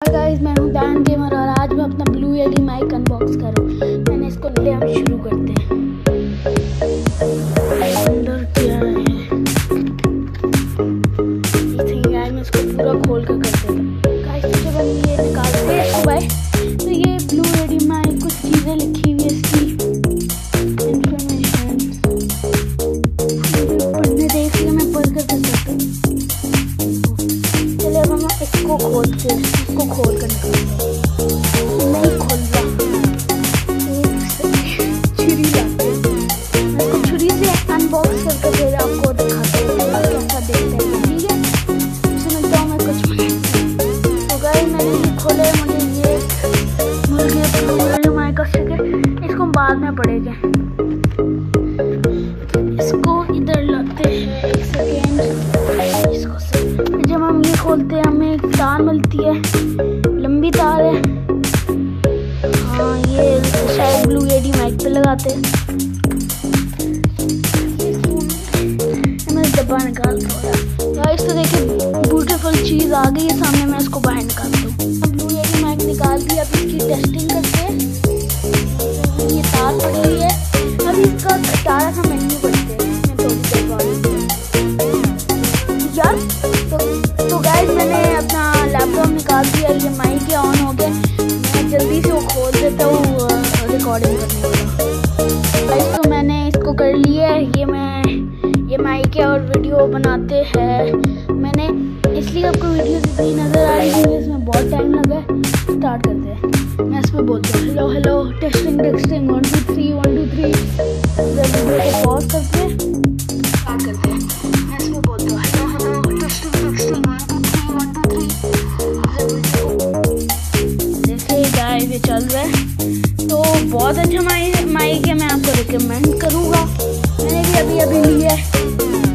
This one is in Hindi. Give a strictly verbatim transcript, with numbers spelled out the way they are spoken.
गाइस, मैं हूँ दैन गेमर और आज मैं अपना ब्लू येटी माइक अनबॉक्स कर रहा हूँ। मैंने इसको ले हम शुरू करते हैं। अंदर क्या है गाइस, मैं इसको पूरा खोल कर कर देता हूँ। गाइस जब हम ये निकालते हैं इसको भाई, तो ये ब्लू येटी माइक कुछ चीज़ें लिखी हुई है, इसकी इंफॉर्मेशन पढ़ने देख लिया, मैं पढ़ कर कर सकता हूँ। चलिए अब हम इसको खोलते हैं, इसको खोल कर निकालते हैं। नहीं खोल रहा, छुरी लाते हैं। मैं इसको छुरी से अनबॉक्स करके फिर आपको दिखाते हैं कैसा दिखता है, ठीक है। उससे मिलता हूँ मैं कुछ मिनट। तो गाइस मैंने ये खोले, मुझे ये मुर्गे मुर्गे माइक का स्टिकर, इसको बाद में पड़ेगा। इसको इधर लाते हैं, एक सेकेंड। इसको से जब हम ये खोलते हैं हमें एक तार मिलती है, लंबी तार है। हाँ ये शायद ब्लू येटी माइक पे लगाते हैं। मैं डब्बा निकाल थोड़ा गाइस, तो देखिए ब्यूटीफुल चीज़ आ गई है सामने। मैं इसको बाहर निकालता हूँ। अब ब्लू येटी माइक निकाल दी, अब इसकी टेस्टिंग करते हैं। ये तार पड़ी हुई है, अभी इसका तारा सा मेन्यू करते हैं। मैं थोड़ी देर बाद यार तो तो गाइस मैंने अपना लैपटॉप निकाल दिया, ये माइक के ऑन हो गए। मैं जल्दी से वो खोल देता हूँ रिकॉर्डिंग करने वाला। गाइस तो मैंने इसको कर लिया है। ये मैं ये माइक है और वीडियो बनाते हैं मैंने, इसलिए आपको वीडियो इतनी नज़र आ रही है, इसमें बहुत टाइम लगा है। स्टार्ट करते हैं। मैं इसमें बोलता हूँ hello hello testing testing one two three one two three. Video को पॉज करते हैं, स्टार्ट करते हैं। मैं इसमें बोलता हूँ hello hello testing testing one two three one two three. देखिए गाइस ये चल रहा है, तो बहुत अच्छा माइक माइक है, मैं आपको रिकमेंड करूँगा। मैंने भी अभी अभी लिया है।